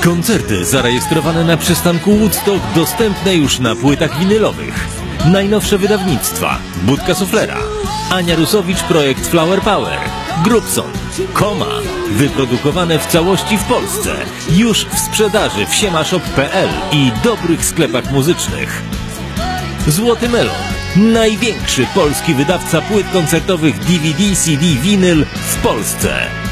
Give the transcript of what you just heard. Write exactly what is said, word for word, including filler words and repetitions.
Koncerty zarejestrowane na przystanku Woodstock dostępne już na płytach winylowych. Najnowsze wydawnictwa: Budka Suflera, Ania Rusowicz, projekt Flower Power, Grubson, Koma. Wyprodukowane w całości w Polsce. Już w sprzedaży w siemashop kropka p l i dobrych sklepach muzycznych. Złoty Melon. Największy polski wydawca płyt koncertowych D V D, C D, winyl w Polsce.